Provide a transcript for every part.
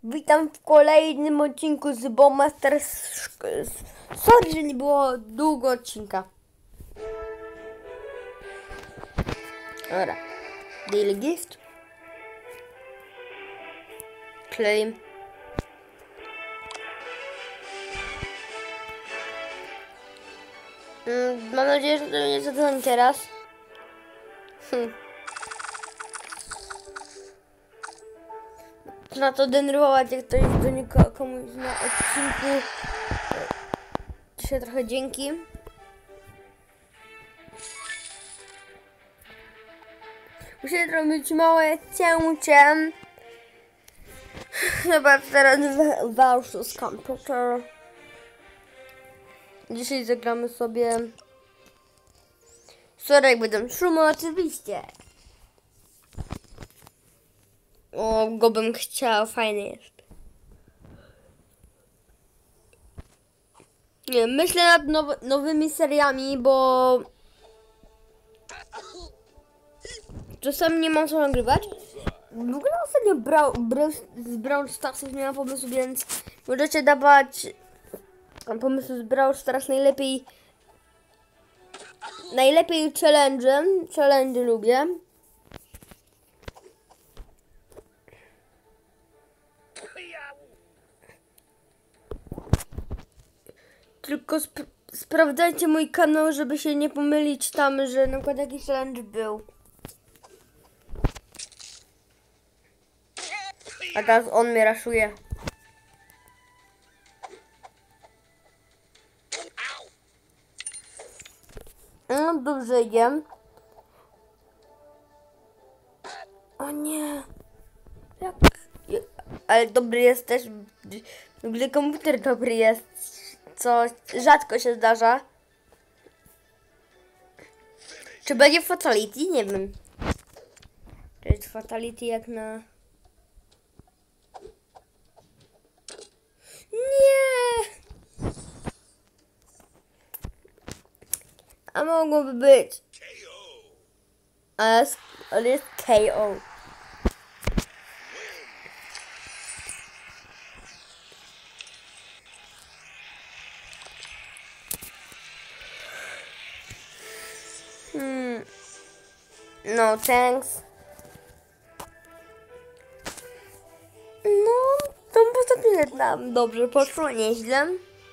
Witam w kolejnym odcinku z Bowmasters. Sorry, że nie było długo odcinka. Dobra. Daily gift. Claim. Mam nadzieję, że to nie zadzwoni teraz. Na to denerwować, jak to jest do nikogo komuś na odcinku. Dzisiaj trochę dzięki. Muszę zrobić małe cięcie. Chyba teraz versus computer. Dzisiaj zagramy sobie. Sorry, jak będą szumy, oczywiście. O, go bym chciał, fajny jest. Nie, myślę nad nowymi seriami, bo czasami nie mam co nagrywać. W ogóle ostatnio z Brawl Starsów nie mam pomysłu, więc możecie dawać pomysły z Brawl Stars najlepiej challenge lubię. Tylko sprawdzajcie mój kanał, żeby się nie pomylić tam, że na przykład jakiś challenge był. A teraz on mnie raszuje. No dobrze idzie. O nie. Jak? Ale dobry jest też. W ogóle komputer dobry jest. Co rzadko się zdarza. Czy będzie fatality? Nie wiem. To jest fatality jak na... Nie! A mogłoby być. Ale jest KO. No thanks. No, to ostatnio nam dobrze poszło, nieźle.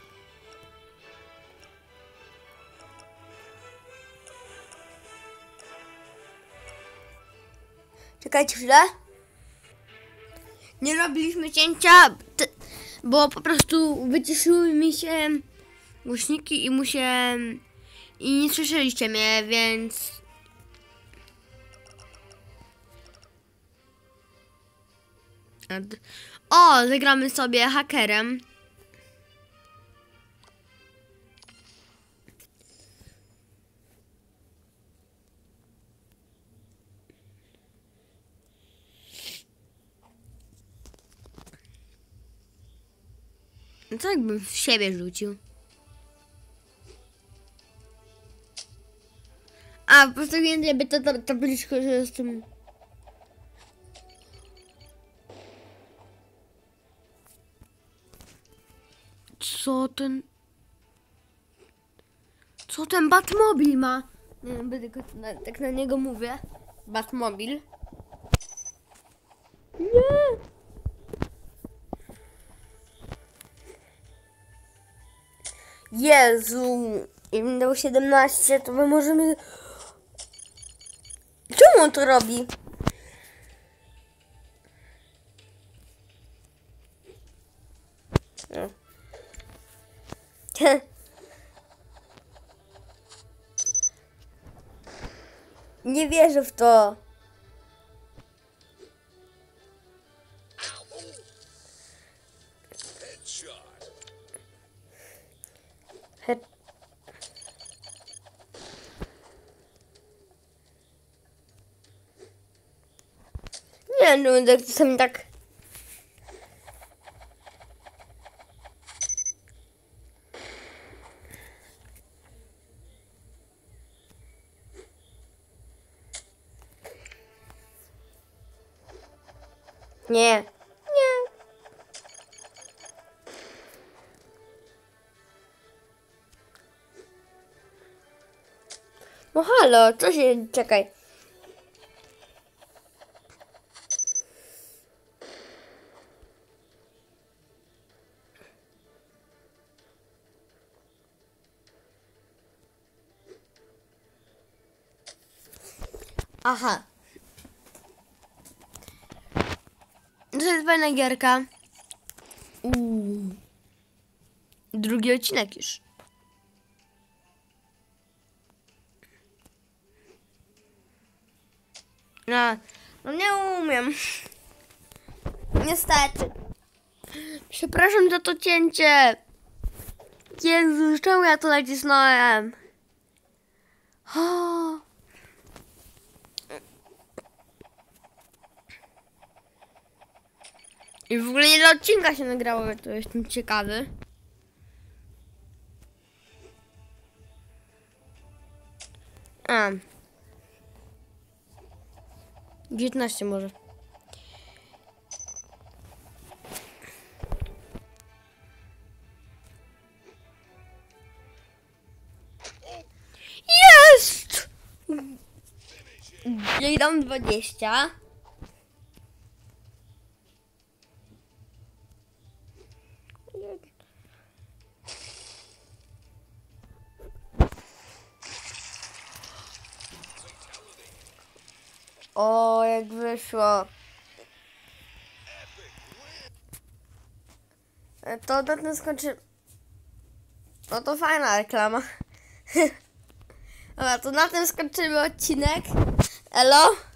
Czekajcie chwilę. Nie robiliśmy cięcia, bo po prostu wyciszyły mi się głośniki i nie słyszeliście mnie, więc... O, zagramy sobie hakerem. No co jakbym w siebie rzucił? A, po prostu więcej by ta tabliczka, że jestem... Co ten Batmobil ma? Nie wiem, tylko tak na niego mówię. Batmobil. Nie! Jezu! I bym dał 17, to my możemy... Czemu on to robi? No. Nie wierzę w to. Nie, no tak czasami tak. Nie. Nie. No halo, co się... Czekaj. Aha. To jest fajna gierka. Drugi odcinek już. No nie umiem. Niestety. Przepraszam za to cięcie. Jezu, czemu ja to nacisnąłem? O. I w ogóle ile odcinka się nagrało, to jestem ciekawy. A. 19 może. Jest! Ja dam 20. O, jak wyszło. To na tym skończy... No to fajna reklama. Dobra, to na tym skończymy odcinek. Elo?